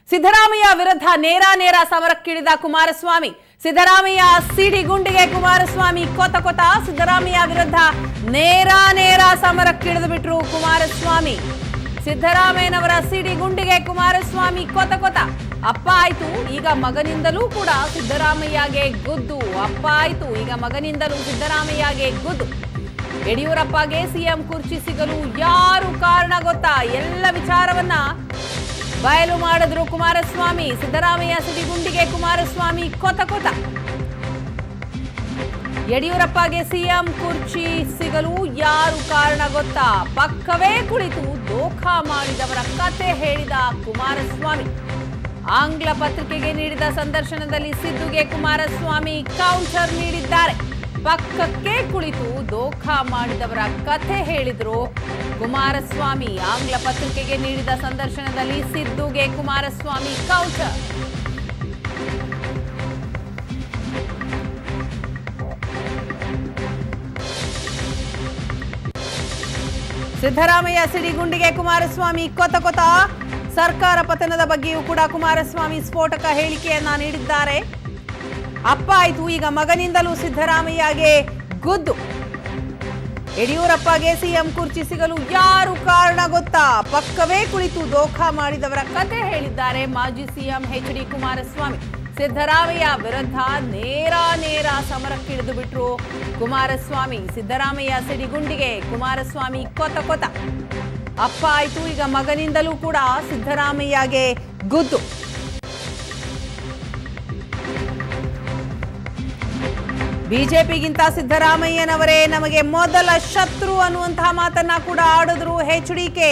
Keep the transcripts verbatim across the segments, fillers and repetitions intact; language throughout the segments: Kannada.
ಸಿದ್ದರಾಮಯ್ಯ ವಿರುದ್ಧ ನೇರ ನೇರ ಸಮರಕ್ಕಿಳಿದ ಕುಮಾರಸ್ವಾಮಿ. ಸಿದ್ದರಾಮಯ್ಯ ಸಿಡಿ ಗುಂಡಿಗೆ ಕುಮಾರಸ್ವಾಮಿ ಕೊತ ಕೊತ. ಸಿದ್ದರಾಮಯ್ಯ ವಿರುದ್ಧ ನೇರ ನೇರ ಸಮರಕ್ಕಿಳಿದು ಬಿಟ್ರು ಕುಮಾರಸ್ವಾಮಿ. ಸಿದ್ದರಾಮಯ್ಯನವರ ಸಿಡಿ ಗುಂಡಿಗೆ ಕುಮಾರಸ್ವಾಮಿ ಕೊತ ಕೊತ. ಅಪ್ಪ ಆಯ್ತು ಈಗ ಮಗನಿಂದಲೂ ಕೂಡ ಸಿದ್ದರಾಮಯ್ಯಗೆ ಗುದ್ದು. ಅಪ್ಪ ಆಯ್ತು ಈಗ ಮಗನಿಂದಲೂ ಸಿದ್ದರಾಮಯ್ಯಗೆ ಗುದ್ದು. ಯಡಿಯೂರಪ್ಪಗೆ ಸಿಎಂ ಕುರ್ಚಿ ಸಿಗಲು ಯಾರು ಕಾರಣ ಗೊತ್ತಾ? ಎಲ್ಲ ವಿಚಾರವನ್ನ ಬಯಲು ಮಾಡಿದ್ರು ಕುಮಾರಸ್ವಾಮಿ. ಸಿದ್ದರಾಮಯ್ಯ ಸಿಡಿಗುಂಡಿಗೆ ಕುಮಾರಸ್ವಾಮಿ ಕೊತ ಕೊತ. ಯಡಿಯೂರಪ್ಪಗೆ ಸಿಎಂ ಕುರ್ಚಿ ಸಿಗಲು ಯಾರು ಕಾರಣ ಗೊತ್ತಾ? ಪಕ್ಕವೇ ಕುಳಿತು ದೋಖಾ ಮಾಡಿದವರ ಕತೆ ಹೇಳಿದ ಕುಮಾರಸ್ವಾಮಿ. ಆಂಗ್ಲ ಪತ್ರಿಕೆಗೆ ನೀಡಿದ ಸಂದರ್ಶನದಲ್ಲಿ ಸಿದ್ದುಗೆ ಕುಮಾರಸ್ವಾಮಿ ಕೌಂಟರ್ ನೀಡಿದ್ದಾರೆ. ಪಕ್ಕಕ್ಕೆ ಕುಳಿತು ದೋಖಾ ಮಾಡಿದವರ ಕಥೆ ಹೇಳಿದ್ರು ಕುಮಾರಸ್ವಾಮಿ. ಆಂಗ್ಲ ಪತ್ರಿಕೆಗೆ ನೀಡಿದ ಸಂದರ್ಶನದಲ್ಲಿ ಸಿದ್ದುಗೆ ಕುಮಾರಸ್ವಾಮಿ ಕೌಂಟರ್. ಸಿದ್ದರಾಮಯ್ಯ ಸಿಡಿಗುಂಡಿಗೆ ಕುಮಾರಸ್ವಾಮಿ ಕೊತ ಕೊತ. ಸರ್ಕಾರ ಪತನದ ಬಗ್ಗೆಯೂ ಕೂಡ ಕುಮಾರಸ್ವಾಮಿ ಸ್ಫೋಟಕ ಹೇಳಿಕೆಯನ್ನ ನೀಡಿದ್ದಾರೆ. ಅಪ್ಪ ಆಯ್ತು ಈಗ ಮಗನಿಂದಲೂ ಸಿದ್ದರಾಮಯ್ಯಗೆ ಗುದ್ದು. ಯಡಿಯೂರಪ್ಪಗೆ ಸಿಎಂ ಕುರ್ಚಿ ಸಿಗಲು ಯಾರು ಕಾರಣ ಗೊತ್ತಾ? ಪಕ್ಕವೇ ಕುಳಿತು ದೋಖಾ ಮಾಡಿದವರ ಕತೆ ಹೇಳಿದ್ದಾರೆ ಮಾಜಿ CM H D Kumaraswamy. Siddaramaiah ವಿರುದ್ಧ ನೇರ ನೇರ ಸಮರಕ್ಕಿಳಿದು ಬಿಟ್ರು ಕುಮಾರಸ್ವಾಮಿ. ಸಿದ್ದರಾಮಯ್ಯ ಸಿಡಿಗುಂಡಿಗೆ ಕುಮಾರಸ್ವಾಮಿ ಕೊತ ಕೊತ. ಅಪ್ಪ ಆಯ್ತು ಈಗ ಮಗನಿಂದಲೂ ಕೂಡ ಸಿದ್ದರಾಮಯ್ಯಗೆ ಗುದ್ದು. ಬಿಜೆಪಿಗಿಂತ ಸಿದ್ದರಾಮಯ್ಯನವರೇ ನಮಗೆ ಮೊದಲ ಶತ್ರು ಅನ್ನುವಂತಹ ಮಾತನ್ನ ಕೂಡ ಆಡಿದ್ರು ಎಚ್ ಡಿ ಕೆ.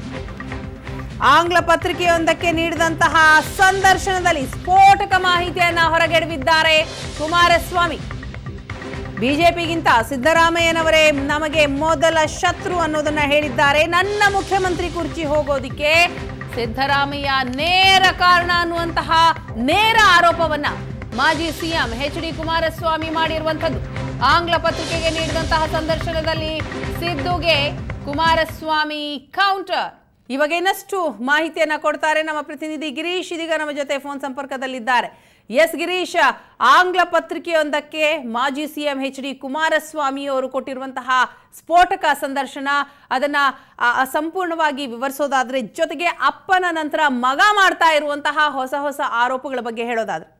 ಆಂಗ್ಲ ಪತ್ರಿಕೆಯೊಂದಕ್ಕೆ ನೀಡಿದಂತಹ ಸಂದರ್ಶನದಲ್ಲಿ ಸ್ಫೋಟಕ ಮಾಹಿತಿಯನ್ನ ಹೊರಗೆಡವಿದ್ದಾರೆ ಕುಮಾರಸ್ವಾಮಿ. ಬಿಜೆಪಿಗಿಂತ ಸಿದ್ದರಾಮಯ್ಯನವರೇ ನಮಗೆ ಮೊದಲ ಶತ್ರು ಅನ್ನೋದನ್ನ ಹೇಳಿದ್ದಾರೆ. ನನ್ನ ಮುಖ್ಯಮಂತ್ರಿ ಕುರ್ಚಿ ಹೋಗೋದಿಕ್ಕೆ ಸಿದ್ದರಾಮಯ್ಯ ನೇರ ಕಾರಣ ಅನ್ನುವಂತಹ ನೇರ ಆರೋಪವನ್ನ ಮಾಜಿ ಸಿಎಂ ಎಚ್ ಡಿ ಕುಮಾರಸ್ವಾಮಿ ಮಾಡಿರುವಂತದ್ದು. ಆಂಗ್ಲ ಪತ್ರಿಕೆಗೆ ನೀಡಿದಂತಹ ಸಂದರ್ಶನದಲ್ಲಿ ಸಿದ್ದುಗೆ ಕುಮಾರಸ್ವಾಮಿ ಕೌಂಟರ್. ಇವಾಗ ಇನ್ನಷ್ಟು ಮಾಹಿತಿಯನ್ನ ಕೊಡ್ತಾರೆ ನಮ್ಮ ಪ್ರತಿನಿಧಿ ಗಿರೀಶ್. ಇದೀಗ ನಮ್ಮ ಜೊತೆ ಫೋನ್ ಸಂಪರ್ಕದಲ್ಲಿದ್ದಾರೆ. ಎಸ್ ಗಿರೀಶ್, ಆಂಗ್ಲ ಪತ್ರಿಕೆಯೊಂದಕ್ಕೆ ಮಾಜಿ ಸಿಎಂ ಎಚ್ ಡಿ ಕುಮಾರಸ್ವಾಮಿ ಅವರು ಕೊಟ್ಟಿರುವಂತಹ ಸ್ಫೋಟಕ ಸಂದರ್ಶನ, ಅದನ್ನ ಸಂಪೂರ್ಣವಾಗಿ ವಿವರಿಸೋದಾದ್ರೆ, ಜೊತೆಗೆ ಅಪ್ಪನ ನಂತರ ಮಗ ಮಾಡ್ತಾ ಇರುವಂತಹ ಹೊಸ ಹೊಸ ಆರೋಪಗಳ ಬಗ್ಗೆ ಹೇಳೋದಾದ್ರೆ.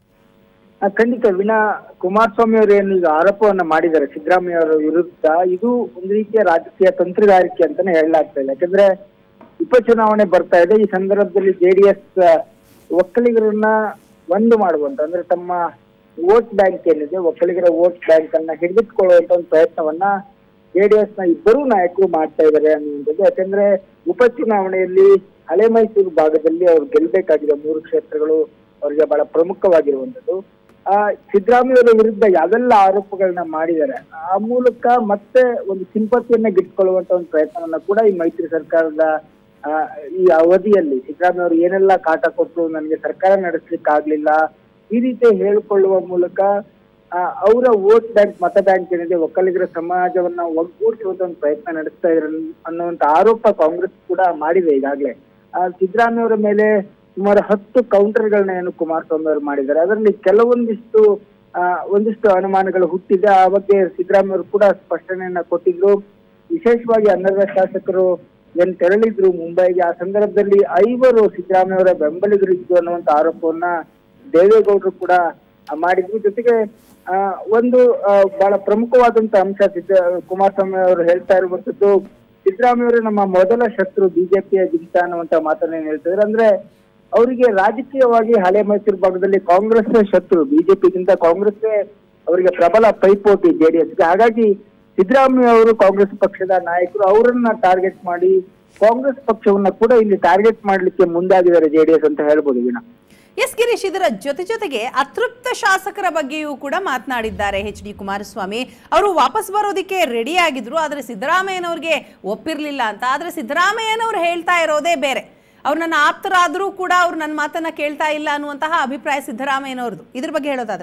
ಖಂಡಿತ ವೀಣಾ, ಕುಮಾರಸ್ವಾಮಿ ಅವರು ಏನು ಈಗ ಆರೋಪವನ್ನ ಮಾಡಿದ್ದಾರೆ ಸಿದ್ದರಾಮಯ್ಯ ಅವರ ವಿರುದ್ಧ, ಇದು ಒಂದು ರೀತಿಯ ರಾಜಕೀಯ ತಂತ್ರಗಾರಿಕೆ ಅಂತಾನೆ ಹೇಳಲಾಗ್ತಾ ಇಲ್ಲ. ಯಾಕಂದ್ರೆ ಉಪಚುನಾವಣೆ ಬರ್ತಾ ಇದೆ. ಈ ಸಂದರ್ಭದಲ್ಲಿ ಜೆಡಿಎಸ್ ಒಕ್ಕಲಿಗರನ್ನ ಒಂದು ಮಾಡುವಂತ, ಅಂದ್ರೆ ತಮ್ಮ ವೋಟ್ ಬ್ಯಾಂಕ್ ಏನಿದೆ, ಒಕ್ಕಲಿಗರ ವೋಟ್ ಬ್ಯಾಂಕ್ ಅನ್ನ ಹಿಡಿದಿಟ್ಕೊಳ್ಳುವಂತ ಒಂದು ಪ್ರಯತ್ನವನ್ನ ಜೆಡಿಎಸ್ ನ ಇಬ್ಬರೂ ನಾಯಕರು ಮಾಡ್ತಾ ಇದ್ದಾರೆ ಅನ್ನುವಂಥದ್ದು. ಯಾಕಂದ್ರೆ ಉಪಚುನಾವಣೆಯಲ್ಲಿ ಹಳೆ ಮೈಸೂರು ಭಾಗದಲ್ಲಿ ಅವ್ರು ಗೆಲ್ಬೇಕಾಗಿರೋ ಮೂರು ಕ್ಷೇತ್ರಗಳು ಅವರಿಗೆ ಬಹಳ ಪ್ರಮುಖವಾಗಿರುವಂತದ್ದು. ಆ ಸಿದ್ದರಾಮಯ್ಯ ಅವರ ವಿರುದ್ಧ ಯಾವೆಲ್ಲ ಆರೋಪಗಳನ್ನ ಮಾಡಿದ್ದಾರೆ, ಆ ಮೂಲಕ ಮತ್ತೆ ಒಂದು ಸಿಂಪತಿಯನ್ನ ಗಿಟ್ಕೊಳ್ಳುವಂತ ಒಂದು ಪ್ರಯತ್ನವನ್ನ ಕೂಡ ಈ ಮೈತ್ರಿ ಸರ್ಕಾರದ ಆ ಈ ಅವಧಿಯಲ್ಲಿ ಸಿದ್ದರಾಮಯ್ಯ ಅವರು ಏನೆಲ್ಲ ಕಾಟ ಕೊಟ್ಟು ನನಗೆ ಸರ್ಕಾರ ನಡೆಸ್ಲಿಕ್ಕೆ ಆಗ್ಲಿಲ್ಲ, ಈ ರೀತಿ ಹೇಳಿಕೊಳ್ಳುವ ಮೂಲಕ ಆ ಅವರ ವೋಟ್ ಬ್ಯಾಂಕ್, ಮತ ಬ್ಯಾಂಕ್ ಏನಿದೆ, ಒಕ್ಕಲಿಗರ ಸಮಾಜವನ್ನ ಒಗ್ಗೂಡಿಸುವಂತ ಒಂದು ಪ್ರಯತ್ನ ನಡೆಸ್ತಾ ಇದ್ರು ಅನ್ನುವಂತ ಆರೋಪ ಕಾಂಗ್ರೆಸ್ ಕೂಡ ಮಾಡಿದೆ ಈಗಾಗಲೇ. ಆ ಸಿದ್ದರಾಮಯ್ಯ ಅವರ ಮೇಲೆ ಸುಮಾರು ಹತ್ತು ಕೌಂಟರ್ಗಳನ್ನ ಏನು ಕುಮಾರಸ್ವಾಮಿ ಅವರು ಮಾಡಿದ್ದಾರೆ. ಅದರಲ್ಲಿ ಕೆಲವೊಂದಿಷ್ಟು ಆ ಒಂದಿಷ್ಟು ಅನುಮಾನಗಳು ಹುಟ್ಟಿದೆ. ಆ ಬಗ್ಗೆ ಸಿದ್ದರಾಮಯ್ಯ ಅವರು ಕೂಡ ಸ್ಪಷ್ಟನೆಯನ್ನ ಕೊಟ್ಟಿದ್ರು. ವಿಶೇಷವಾಗಿ ಅನರ್ಹ ಶಾಸಕರು ಏನ್ ತೆರಳಿದ್ರು ಮುಂಬೈಗೆ, ಆ ಸಂದರ್ಭದಲ್ಲಿ ಐವರು ಸಿದ್ದರಾಮಯ್ಯ ಅವರ ಬೆಂಬಲಿಗರು ಇದ್ರು ಅನ್ನುವಂತ ಆರೋಪವನ್ನ ದೇವೇಗೌಡರು ಕೂಡ ಮಾಡಿದ್ರು. ಜೊತೆಗೆ ಆ ಒಂದು ಬಹಳ ಪ್ರಮುಖವಾದಂತ ಅಂಶ ಸಿದ್ದ ಕುಮಾರಸ್ವಾಮಿ ಅವರು ಹೇಳ್ತಾ ಇರುವಂತದ್ದು, ಸಿದ್ದರಾಮಯ್ಯ ಅವರು ನಮ್ಮ ಮೊದಲ ಶತ್ರು ಬಿಜೆಪಿಯ ಗಿಂತ ಅನ್ನುವಂತ ಮಾತನ್ನ ಹೇಳ್ತಿದ್ರು. ಅಂದ್ರೆ ಅವರಿಗೆ ರಾಜಕೀಯವಾಗಿ ಹಳೆ ಮೈಸೂರು ಭಾಗದಲ್ಲಿ ಕಾಂಗ್ರೆಸ್ ಶತ್ರು, ಬಿಜೆಪಿಗಿಂತ ಕಾಂಗ್ರೆಸ್ ಅವರಿಗೆ ಪ್ರಬಲ ಪೈಪೋಟಿ ಜೆಡಿಎಸ್ಗೆ. ಹಾಗಾಗಿ ಸಿದ್ದರಾಮಯ್ಯ ಅವರು ಕಾಂಗ್ರೆಸ್ ಪಕ್ಷದ ನಾಯಕರು, ಅವರನ್ನ ಟಾರ್ಗೆಟ್ ಮಾಡಿ ಕಾಂಗ್ರೆಸ್ ಪಕ್ಷವನ್ನ ಕೂಡ ಇಲ್ಲಿ ಟಾರ್ಗೆಟ್ ಮಾಡ್ಲಿಕ್ಕೆ ಮುಂದಾಗಿದ್ದಾರೆ ಜೆಡಿಎಸ್ ಅಂತ ಹೇಳ್ಬೋದು ವೀಣಾ. ಎಸ್ ಗಿರೀಶ್, ಇದರ ಜೊತೆ ಜೊತೆಗೆ ಅತೃಪ್ತ ಶಾಸಕರ ಬಗ್ಗೆಯೂ ಕೂಡ ಮಾತನಾಡಿದ್ದಾರೆ ಎಚ್ ಡಿ ಕುಮಾರಸ್ವಾಮಿ. ಅವರು ವಾಪಸ್ ಬರೋದಿಕ್ಕೆ ರೆಡಿ ಆಗಿದ್ರು, ಆದ್ರೆ ಸಿದ್ದರಾಮಯ್ಯನವ್ರಿಗೆ ಒಪ್ಪಿರ್ಲಿಲ್ಲ ಅಂತ. ಆದ್ರೆ ಸಿದ್ದರಾಮಯ್ಯನವ್ರು ಹೇಳ್ತಾ ಇರೋದೇ ಬೇರೆ. ಅವ್ರು ನನ್ನ ಆಪ್ತರಾದ್ರೂ ಕೂಡ ಅವ್ರು ನನ್ನ ಮಾತನ್ನ ಕೇಳ್ತಾ ಇಲ್ಲ ಅನ್ನುವಂತಹ ಅಭಿಪ್ರಾಯ ಸಿದ್ದರಾಮಯ್ಯನವ್ರದ್ದು. ಇದ್ರ ಬಗ್ಗೆ ಹೇಳೋದಾದ್ರೆ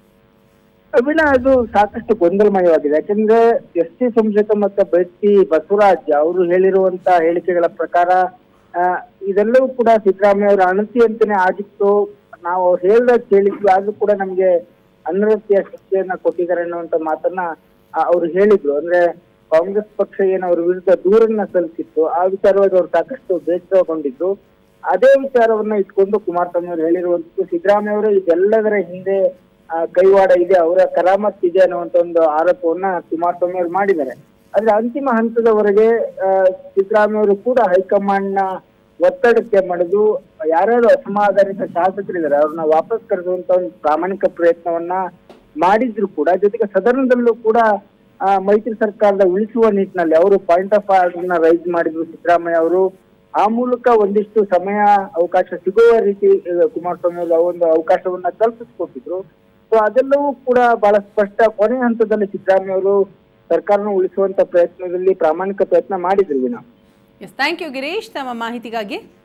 ವೀಣಾ, ಅದು ಸಾಕಷ್ಟು ಗೊಂದಲಮಯವಾಗಿದೆ. ಯಾಕಂದ್ರೆ ಎಸ್ ಟಿ ಸೋಮಶೇಖರ್ ಮತ್ತೆ ಬೈತಿ ಬಸವರಾಜ್ ಅವರು ಹೇಳಿರುವಂತ ಹೇಳಿಕೆಗಳ ಪ್ರಕಾರ ಇದೆಲ್ಲವೂ ಕೂಡ ಸಿದ್ದರಾಮಯ್ಯ ಅವರ ಅಣತಿ ಅಂತಾನೆ ಆಗಿತ್ತು. ನಾವು ಅವ್ರು ಹೇಳ್ದ ಕೇಳಿದ್ವಿ, ಆದ್ರೂ ಕೂಡ ನಮ್ಗೆ ಅನರ್ಹತೆಯ ಶಿಕ್ಷೆಯನ್ನ ಕೊಟ್ಟಿದ್ದಾರೆ ಅನ್ನುವಂತ ಮಾತನ್ನ ಅವ್ರು ಹೇಳಿದ್ರು. ಅಂದ್ರೆ ಕಾಂಗ್ರೆಸ್ ಪಕ್ಷ ಏನು ಅವ್ರ ವಿರುದ್ಧ ದೂರನ್ನ ಸಲ್ಲಿಸಿತ್ತು, ಆ ವಿಚಾರವಾಗಿ ಅವ್ರು ಸಾಕಷ್ಟು ಬೇಸರಗೊಂಡಿದ್ರು. ಅದೇ ವಿಚಾರವನ್ನ ಇಟ್ಕೊಂಡು ಕುಮಾರಸ್ವಾಮಿ ಅವರು ಹೇಳಿರುವಂತದ್ದು, ಸಿದ್ದರಾಮಯ್ಯ ಅವರು ಇದೆಲ್ಲದರ ಹಿಂದೆ ಕೈವಾಡ ಇದೆ, ಅವರ ಕರಾಮತ್ ಇದೆ ಅನ್ನುವಂತ ಒಂದು ಆರೋಪವನ್ನ ಕುಮಾರಸ್ವಾಮಿ ಅವರು ಮಾಡಿದ್ದಾರೆ. ಆದ್ರೆ ಅಂತಿಮ ಹಂತದವರೆಗೆ ಸಿದ್ದರಾಮಯ್ಯ ಅವರು ಕೂಡ ಹೈಕಮಾಂಡ್ ನ ಒತ್ತಡಕ್ಕೆ ಮಾಡಿದು ಯಾರ್ಯಾರು ಅಸಮಾಧಾನಿತ ಶಾಸಕರಿದ್ದಾರೆ ಅವ್ರನ್ನ ವಾಪಸ್ ಕರೆಸುವಂತ ಒಂದು ಪ್ರಾಮಾಣಿಕ ಪ್ರಯತ್ನವನ್ನ ಮಾಡಿದ್ರು ಕೂಡ, ಜೊತೆಗೆ ಸದನದಲ್ಲೂ ಕೂಡ ಆ ಮೈತ್ರಿ ಸರ್ಕಾರದ ಉಳಿಸುವ ನಿಟ್ಟಿನಲ್ಲಿ ಅವರು ಪಾಯಿಂಟ್ ಆಫ್ ಆರ್ಡರ್ ನ ರೈಸ್ ಮಾಡಿದ್ರು ಸಿದ್ದರಾಮಯ್ಯ ಅವರು. ಆ ಮೂಲಕ ಒಂದಿಷ್ಟು ಸಮಯ ಅವಕಾಶ ಸಿಗುವ ರೀತಿ ಕುಮಾರಸ್ವಾಮಿ ಅವರು ಒಂದು ಅವಕಾಶವನ್ನ ಕಲ್ಪಿಸಿಕೊಟ್ಟಿದ್ರು. ಸೊ ಅದೆಲ್ಲವೂ ಕೂಡ ಬಹಳ ಸ್ಪಷ್ಟ. ಕೊನೆ ಹಂತದಲ್ಲಿ ಸಿದ್ದರಾಮಯ್ಯ ಅವರು ಸರ್ಕಾರನ ಉಳಿಸುವಂತ ಪ್ರಯತ್ನದಲ್ಲಿ ಪ್ರಾಮಾಣಿಕ ಪ್ರಯತ್ನ ಮಾಡಿದ್ರು ವಿನಾ. ಎಸ್, ಥ್ಯಾಂಕ್ ಯು ಗಿರೀಶ್ ತಮ್ಮ ಮಾಹಿತಿಗಾಗಿ.